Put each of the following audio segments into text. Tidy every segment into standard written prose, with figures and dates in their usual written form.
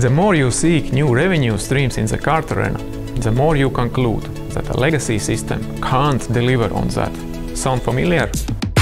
The more you seek new revenue streams in the card arena, the more you conclude that a legacy system can't deliver on that. Sound familiar?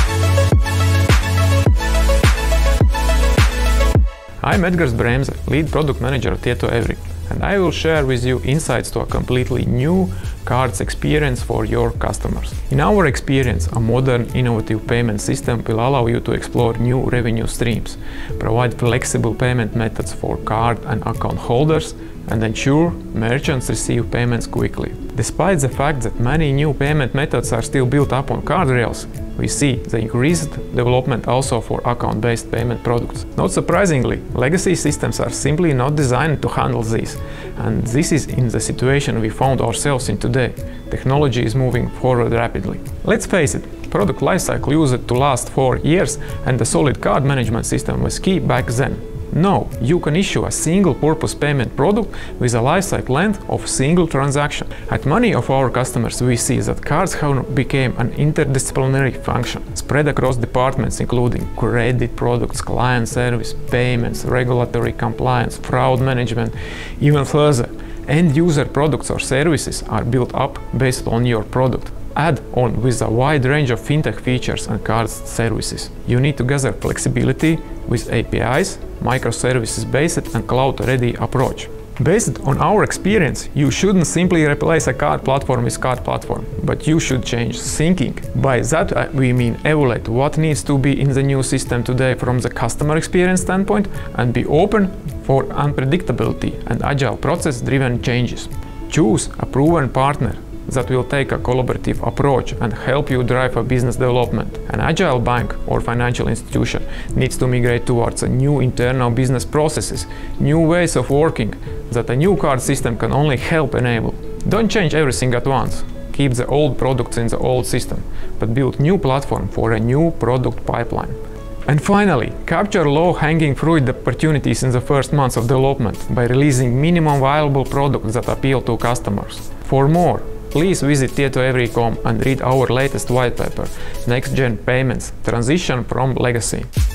I'm Edgars Bremze, lead product manager at Tieto-Every, and I will share with you insights to a completely new cards experience for your customers. In our experience, a modern, innovative payment system will allow you to explore new revenue streams, provide flexible payment methods for card and account holders, and ensure merchants receive payments quickly. Despite the fact that many new payment methods are still built up on card rails, we see the increased development also for account-based payment products. Not surprisingly, legacy systems are simply not designed to handle this, and this is in the situation we found ourselves in today. Technology is moving forward rapidly. Let's face it, product lifecycle used to last 4 years and the solid card management system was key back then. No, you can issue a single-purpose payment product with a lifecycle length of single transaction. At many of our customers, we see that cards have become an interdisciplinary function, spread across departments including credit products, client service, payments, regulatory compliance, fraud management, even further. End-user products or services are built up based on your product. Add on with a wide range of fintech features and card services. You need to gather flexibility with APIs, microservices-based and cloud-ready approach. Based on our experience, you shouldn't simply replace a card platform with card platform, but you should change thinking. By that we mean evaluate what needs to be in the new system today from the customer experience standpoint and be open for unpredictability and agile process-driven changes. Choose a proven partner that will take a collaborative approach and help you drive a business development. An agile bank or financial institution needs to migrate towards a new internal business processes, new ways of working that a new card system can only help enable. Don't change everything at once. Keep the old products in the old system, but build new platform for a new product pipeline. And finally, capture low-hanging fruit opportunities in the first months of development by releasing minimum viable products that appeal to customers. For more, please visit Tieto-Every.com and read our latest white paper, Next Gen Payments: Transition from Legacy.